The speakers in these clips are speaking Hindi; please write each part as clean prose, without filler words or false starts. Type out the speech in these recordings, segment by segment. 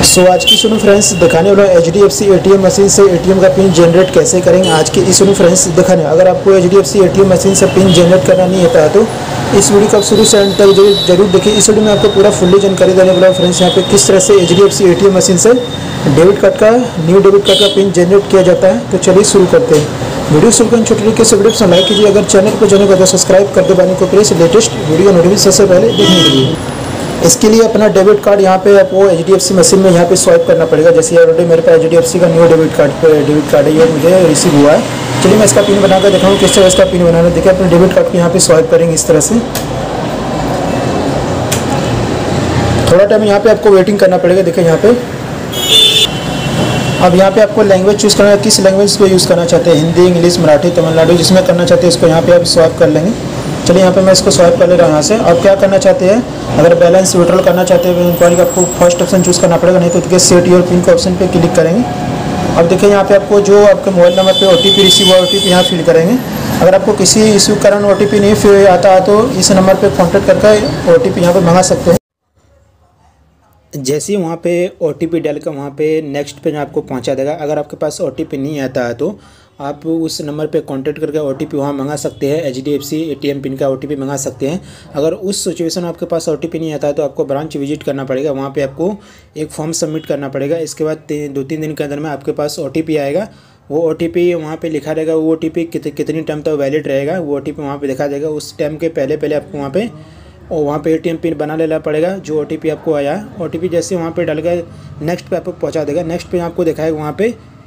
सो आज की सुनो फ्रेंड्स दिखाने वाला HDFC ATM मशीन से ATM का पिन जनरेट कैसे करेंगे। आज की इस सुनो फ्रेंड्स दिखाने, अगर आपको HDFC ATM मशीन से पिन जनरेट करना नहीं आता है तो इस वीडियो को आप शुरू से एंड तक जरूर देखिए। इस वीडियो में आपको पूरा फुल्ली जानकारी देने वाला फ्रेंड्स यहाँ पे किस तरह से HDFC ATM मशीन से डेबिट कार्ड का न्यू डेबिट कार्ड का पिन जनरेट किया जाता है। तो चलिए शुरू करते हैं। वीडियो शुरू करने छोटे तरीके से वीडियो को लाइक कीजिए। अगर चैनल पर जाने का तो सब्सक्राइब कर दे बानी को प्रेस लेटेस्ट वीडियो नोटिफिकेशन सबसे पहले देखने के लिए। इसके लिए अपना डेबिट कार्ड यहाँ पे आपको HDFC मशीन में यहाँ पे स्वाइप करना पड़ेगा। जैसे ऑलरेडी मेरे पास HDFC का न्यू डेबिट कार्ड है, ये मुझे रिसीव हुआ है। चलिए मैं इसका पिन बनाकर दिखाऊँ किस तरह इसका पिन बनाना। देखिए अपने डेबिट कार्ड को यहाँ पे स्वाइप करेंगे इस तरह से। थोड़ा टाइम यहाँ पे आपको वेटिंग करना पड़ेगा। देखिए यहाँ पे अब यहाँ पे आपको लैंग्वेज चूज़ करना है, किस लैंग्वेज को यूज़ करना चाहते हैं, हिंदी, इंग्लिश, मराठी, तमिलनाडु, जिसमें करना चाहते हैं इसको यहाँ पे आप स्वाइप कर लेंगे। चलिए यहाँ पे मैं इसको स्वाइप कर ले रहा हूँ यहाँ से। अब क्या करना चाहते हैं, अगर बैलेंस विड्रॉल करना चाहते हैं इंक्वायरी आपको फर्स्ट ऑप्शन चूज़ करना पड़ेगा, नहीं तो देखिए सेट योर पिन के ऑप्शन पे क्लिक करेंगे। अब देखिए यहाँ पे आपको जो आपके मोबाइल नंबर पे OTP रिसीव हुआ OTP यहाँ फिल करेंगे। अगर आपको किसी इशू के कारण OTP नहीं फिर आता है तो इस नंबर पर कॉन्टैक्ट करके OTP यहाँ पर मंगा सकते हैं। जैसे ही वहाँ पे OTP डाल कर वहाँ पे नेक्स्ट पे आपको पहुँचा देगा। अगर आपके पास OTP नहीं आता है तो आप उस नंबर पे कांटेक्ट करके OTP वहाँ मंगा सकते हैं। HDFC ATM पिन का OTP मंगा सकते हैं। अगर उस सिचुएशन में आपके पास OTP नहीं आता है तो आपको ब्रांच विजिट करना पड़ेगा। वहाँ पे आपको एक फॉर्म सबमिट करना पड़ेगा। इसके बाद 2-3 दिन के अंदर में आपके पास OTP आएगा। वो OTP वहाँ पे लिखा रहेगा। वो OTP कितनी टाइम तक वैलिड रहेगा वो OTP वहाँ पे दिखा देगा। उस टाइम के पहले आपको वहाँ पे ATM पिन बना लेना पड़ेगा। जो OTP आपको आया OTP जैसे वहाँ पे डाल कर नेक्स्ट पे आपको पहुँचा देगा। नेक्स्ट पे आपको दिखाएगा वहाँ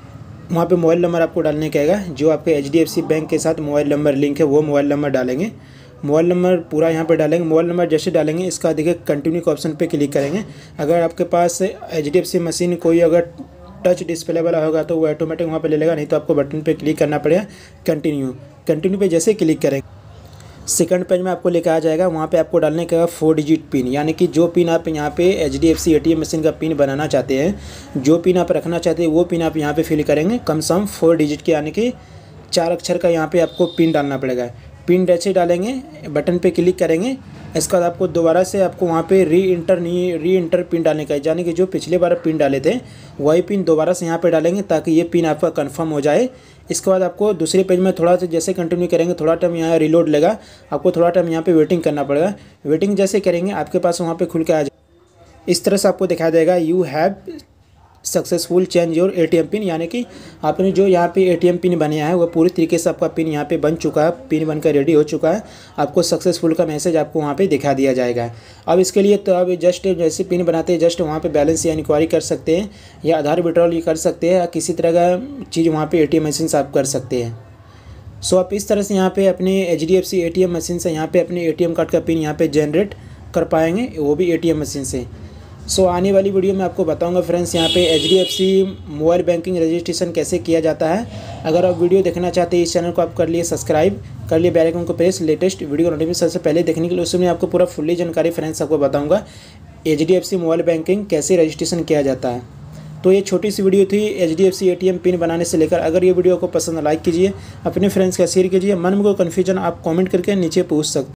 पे मोबाइल नंबर आपको डालने का आएगा। जो आपके HDFC बैंक के साथ मोबाइल नंबर लिंक है वो मोबाइल नंबर डालेंगे। मोबाइल नंबर पूरा यहाँ पे डालेंगे। मोबाइल नंबर जैसे डालेंगे इसका देखिए कंटिन्यू के ऑप्शन पे क्लिक करेंगे। अगर आपके पास HDFC मशीन कोई अगर टच डिस्प्ले वाला होगा तो वो ऑटोमेटिक वहाँ पे ले लेगा, नहीं तो आपको बटन पे क्लिक करना पड़ेगा कंटिन्यू पे जैसे क्लिक करेंगे सेकंड पेज में आपको लेकर आ जाएगा। वहाँ पे आपको डालने का 4 डिजिट पिन, यानी कि जो पिन आप यहाँ पे HDFC ATM मशीन का पिन बनाना चाहते हैं, जो पिन आप रखना चाहते हैं वो पिन आप यहाँ पे फिल करेंगे। कम से कम 4 डिजिट के यानी कि 4 अक्षर का यहाँ पे आपको पिन डालना पड़ेगा। पिन जैसे डालेंगे बटन पे क्लिक करेंगे। इसके बाद आपको दोबारा से आपको वहाँ पे री इंटर पिन डालने का है, यानी कि जो पिछले बार पिन डाले थे वही पिन दोबारा से यहाँ पे डालेंगे ताकि ये पिन आपका कंफर्म हो जाए। इसके बाद आपको दूसरे पेज में थोड़ा सा जैसे कंटिन्यू करेंगे, थोड़ा टाइम यहाँ रिलोड लेगा, आपको थोड़ा टाइम यहाँ पे वेटिंग करना पड़ेगा। वेटिंग जैसे करेंगे आपके पास वहाँ पे खुल के आ जाए इस तरह से आपको दिखाई देगा you have successful change your ATM pin, यानी कि आपने जो यहाँ पे ATM पिन बनाया है वो पूरी तरीके से आपका पिन यहाँ पे बन चुका है, पिन बनकर रेडी हो चुका है। आपको सक्सेसफुल का मैसेज आपको वहाँ पे दिखा दिया जाएगा। अब इसके लिए तो अब जस्ट जैसे पिन बनाते हैं जस्ट वहाँ पे बैलेंस या इंक्वायरी कर सकते हैं या आधार विड्रॉल कर सकते हैं या किसी तरह का चीज़ वहाँ पे ATM मशीन से आप कर सकते हैं। सो आप इस तरह से यहाँ पे अपने HDFC ATM मशीन से यहाँ पे अपने ATM कार्ड का पिन यहाँ पे जनरेट कर पाएंगे, वो भी ATM मशीन से। सो आने वाली वीडियो में आपको बताऊंगा फ्रेंड्स यहाँ पे HDFC मोबाइल बैंकिंग रजिस्ट्रेशन कैसे किया जाता है। अगर आप वीडियो देखना चाहते हैं इस चैनल को आप कर लिए सब्सक्राइब, कर लिए बेल आइकन को प्रेस लेटेस्ट वीडियो नोटिफिकेशन सबसे पहले देखने के लिए। उसमें आपको पूरा फुल्ली जानकारी फ्रेंड्स आपको बताऊँगा HDFC मोबाइल बैंकिंग कैसे रजिस्ट्रेशन किया जाता है। तो ये छोटी सी वीडियो थी HDFC ATM पिन बनाने से लेकर। अगर ये वीडियो को पसंद लाइक कीजिए, अपने फ्रेंड्स का शेयर कीजिए। मन में कोई कन्फ्यूजन आप कमेंट करके नीचे पूछ सकते।